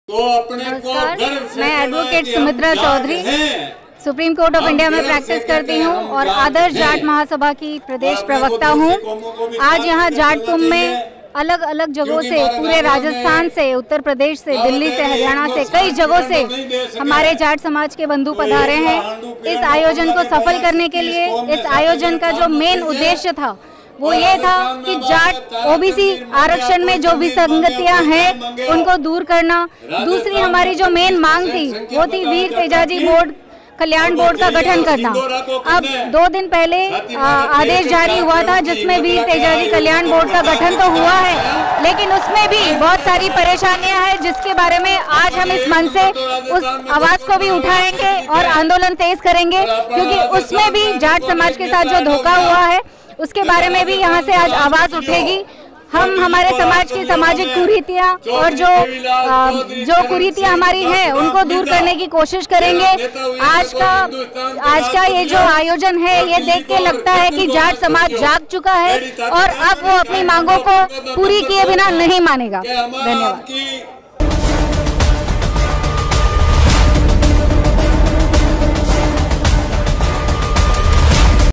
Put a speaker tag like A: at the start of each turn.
A: तो अपने को गर्व से
B: मैं advocate Sumitra Chaudhary supreme court of India में प्रैक्टिस करती हूँ और आदर्श जाट महासभा की प्रदेश प्रवक्ता हूँ। आज यहाँ जाट कुंभ में अलग अलग जगहों से, पूरे राजस्थान से, उत्तर प्रदेश से, दिल्ली से, हरियाणा से, कई जगहों से हमारे जाट समाज के बंधु पधारे हैं। इस आयोजन को सफल करने के लिए इस आयोजन का जो मेन उद्देश्य था वो ये था कि जाट ओबीसी आरक्षण में जो विसंगतियां हैं उनको दूर करना। दूसरी हमारी जो मेन मांग थी वो थी वीर तेजाजी बोर्ड कल्याण बोर्ड का गठन करना। अब 2 दिन पहले आदेश जारी हुआ था जिसमें वीर तेजाजी कल्याण बोर्ड का गठन तो हुआ है, लेकिन उसमें भी बहुत सारी परेशानियां हैं जिसके बारे में आज हम इस मंच से उस आवाज को भी उठाएंगे और आंदोलन तेज करेंगे, क्योंकि उसमें भी जाट समाज के साथ जो धोखा हुआ है उसके बारे में भी यहाँ से आज आवाज उठेगी। हम हमारे समाज की सामाजिक कुरीतियाँ और जो कुरीतियाँ हमारी हैं उनको दूर करने की कोशिश करेंगे। आज का ये जो आयोजन है ये देख के लगता है कि जाट समाज जाग चुका है और अब वो अपनी मांगों को पूरी किए बिना नहीं मानेगा। धन्यवाद।